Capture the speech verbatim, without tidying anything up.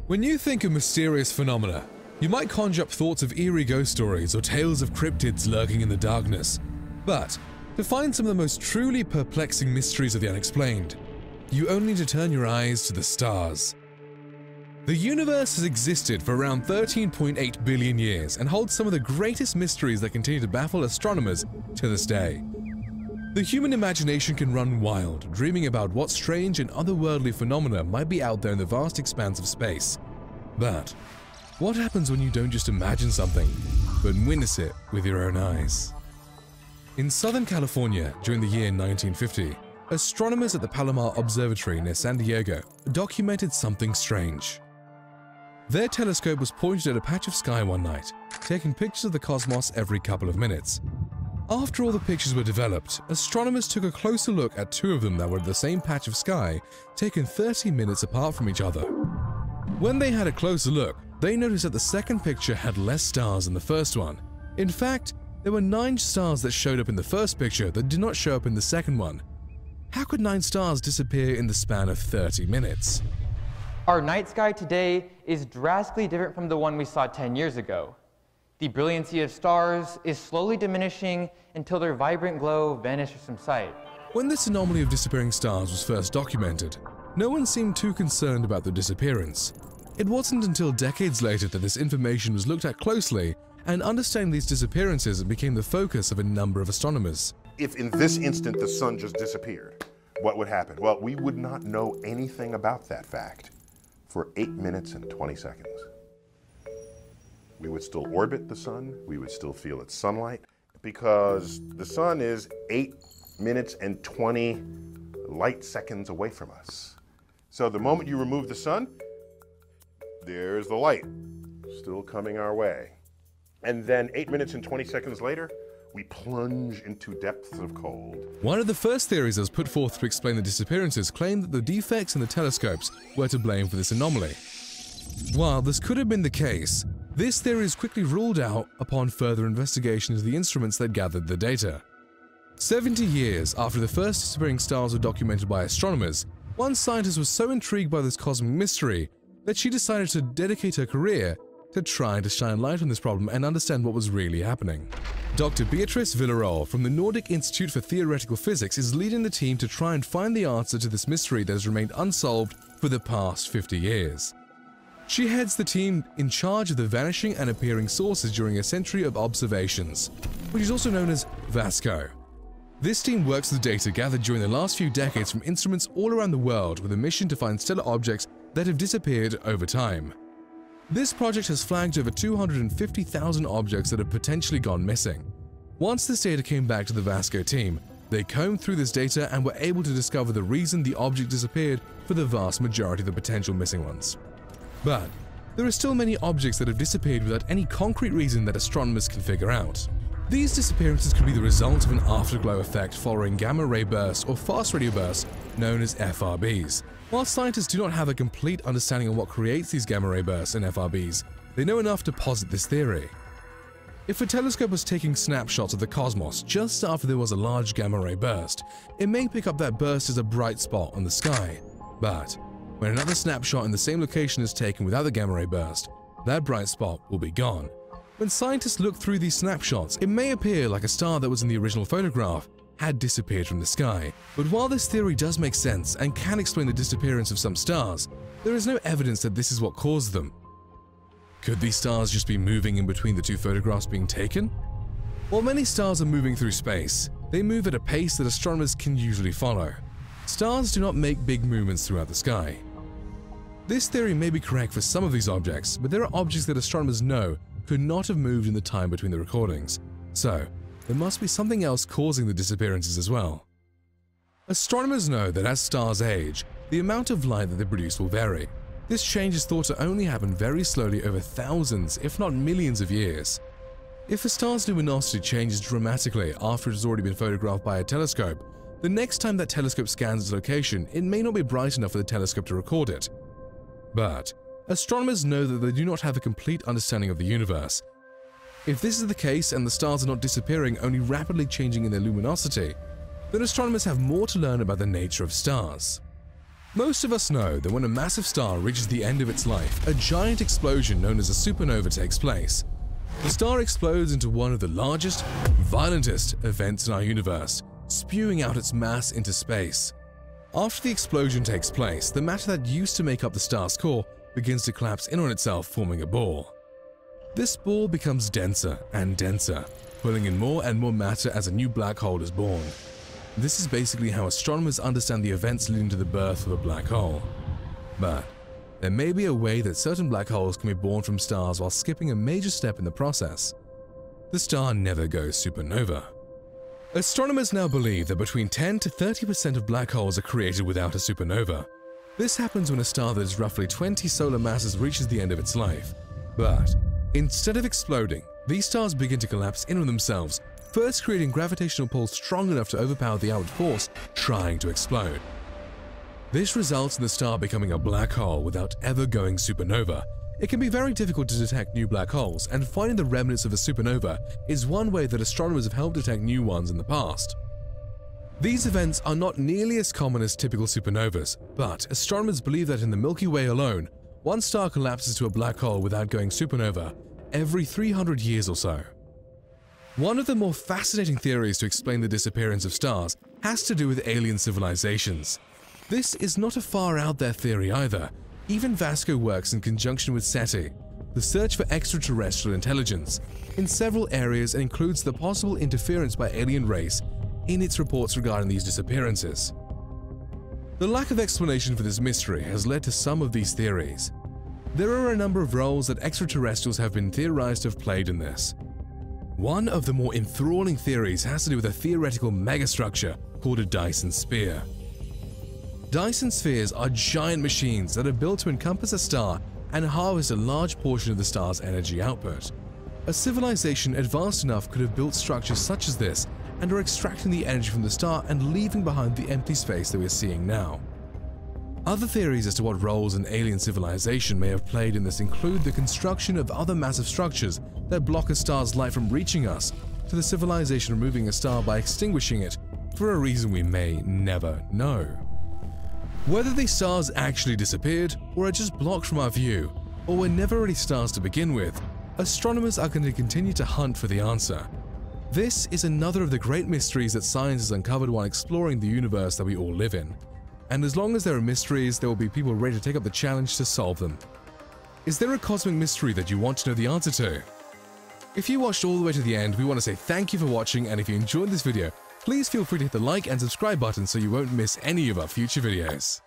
When you think of mysterious phenomena, you might conjure up thoughts of eerie ghost stories or tales of cryptids lurking in the darkness. But to find some of the most truly perplexing mysteries of the unexplained, you only need to turn your eyes to the stars. The universe has existed for around thirteen point eight billion years and holds some of the greatest mysteries that continue to baffle astronomers to this day. The human imagination can run wild, dreaming about what strange and otherworldly phenomena might be out there in the vast expanse of space. But what happens when you don't just imagine something, but witness it with your own eyes? In Southern California, during the year nineteen fifty, astronomers at the Palomar Observatory near San Diego documented something strange. Their telescope was pointed at a patch of sky one night, taking pictures of the cosmos every couple of minutes. After all the pictures were developed, astronomers took a closer look at two of them that were at the same patch of sky, taken thirty minutes apart from each other. When they had a closer look, they noticed that the second picture had less stars than the first one. In fact, there were nine stars that showed up in the first picture that did not show up in the second one. How could nine stars disappear in the span of thirty minutes? Our night sky today is drastically different from the one we saw ten years ago. The brilliancy of stars is slowly diminishing until their vibrant glow vanishes from sight. When this anomaly of disappearing stars was first documented, no one seemed too concerned about the disappearance. It wasn't until decades later that this information was looked at closely, and understanding these disappearances became the focus of a number of astronomers. If in this instant the sun just disappeared, what would happen? Well, we would not know anything about that fact for eight minutes and twenty seconds. We would still orbit the sun, we would still feel its sunlight, because the sun is eight minutes and twenty light seconds away from us. So the moment you remove the sun, there's the light still coming our way. And then eight minutes and twenty seconds later, we plunge into depths of cold. One of the first theories that was put forth to explain the disappearances claimed that the defects in the telescopes were to blame for this anomaly. While this could have been the case, this theory is quickly ruled out upon further investigation of the instruments that gathered the data. seventy years after the first disappearing stars were documented by astronomers, one scientist was so intrigued by this cosmic mystery that she decided to dedicate her career to trying to shine light on this problem and understand what was really happening. Doctor Beatrice Villarreal from the Nordic Institute for Theoretical Physics is leading the team to try and find the answer to this mystery that has remained unsolved for the past fifty years. She heads the team in charge of the vanishing and appearing sources during a century of observations, which is also known as VASCO. This team works with data gathered during the last few decades from instruments all around the world with a mission to find stellar objects that have disappeared over time. This project has flagged over two hundred fifty thousand objects that have potentially gone missing. Once this data came back to the VASCO team, they combed through this data and were able to discover the reason the object disappeared for the vast majority of the potential missing ones. But there are still many objects that have disappeared without any concrete reason that astronomers can figure out. These disappearances could be the result of an afterglow effect following gamma-ray bursts or fast radio bursts known as F R Bs. While scientists do not have a complete understanding of what creates these gamma-ray bursts and F R Bs, they know enough to posit this theory. If a telescope was taking snapshots of the cosmos just after there was a large gamma-ray burst, it may pick up that burst as a bright spot on the sky. But when another snapshot in the same location is taken without the gamma-ray burst, that bright spot will be gone. When scientists look through these snapshots, it may appear like a star that was in the original photograph had disappeared from the sky. But while this theory does make sense and can explain the disappearance of some stars, there is no evidence that this is what caused them. Could these stars just be moving in between the two photographs being taken? While many stars are moving through space, they move at a pace that astronomers can usually follow. Stars do not make big movements throughout the sky. This theory may be correct for some of these objects, but there are objects that astronomers know could not have moved in the time between the recordings. So, there must be something else causing the disappearances as well. Astronomers know that as stars age, the amount of light that they produce will vary. This change is thought to only happen very slowly over thousands, if not millions of years. If a star's luminosity changes dramatically after it has already been photographed by a telescope, the next time that telescope scans its location, it may not be bright enough for the telescope to record it. But astronomers know that they do not have a complete understanding of the universe. If this is the case and the stars are not disappearing, only rapidly changing in their luminosity, then astronomers have more to learn about the nature of stars. Most of us know that when a massive star reaches the end of its life, a giant explosion known as a supernova takes place. The star explodes into one of the largest, violentest events in our universe, spewing out its mass into space. After the explosion takes place, the matter that used to make up the star's core begins to collapse in on itself, forming a ball. This ball becomes denser and denser, pulling in more and more matter as a new black hole is born. This is basically how astronomers understand the events leading to the birth of a black hole. But there may be a way that certain black holes can be born from stars while skipping a major step in the process. The star never goes supernova. Astronomers now believe that between ten to thirty percent of black holes are created without a supernova. This happens when a star that is roughly twenty solar masses reaches the end of its life. But instead of exploding, these stars begin to collapse in on themselves, first creating gravitational pulls strong enough to overpower the outward force trying to explode. This results in the star becoming a black hole without ever going supernova. It can be very difficult to detect new black holes, and finding the remnants of a supernova is one way that astronomers have helped detect new ones in the past. These events are not nearly as common as typical supernovas, but astronomers believe that in the Milky Way alone, one star collapses to a black hole without going supernova every three hundred years or so. One of the more fascinating theories to explain the disappearance of stars has to do with alien civilizations. This is not a far out there theory either. Even Vasco works in conjunction with SETI, the search for extraterrestrial intelligence, in several areas and includes the possible interference by alien race in its reports regarding these disappearances. The lack of explanation for this mystery has led to some of these theories. There are a number of roles that extraterrestrials have been theorized to have played in this. One of the more enthralling theories has to do with a theoretical megastructure called a Dyson sphere. Dyson spheres are giant machines that are built to encompass a star and harvest a large portion of the star's energy output. A civilization advanced enough could have built structures such as this and are extracting the energy from the star and leaving behind the empty space that we're seeing now. Other theories as to what roles an alien civilization may have played in this include the construction of other massive structures that block a star's light from reaching us, to the civilization removing a star by extinguishing it for a reason we may never know. Whether these stars actually disappeared, or are just blocked from our view, or were never really stars to begin with, astronomers are going to continue to hunt for the answer. This is another of the great mysteries that science has uncovered while exploring the universe that we all live in. And as long as there are mysteries, there will be people ready to take up the challenge to solve them. Is there a cosmic mystery that you want to know the answer to? If you watched all the way to the end, we want to say thank you for watching, and if you enjoyed this video, please feel free to hit the like and subscribe button so you won't miss any of our future videos.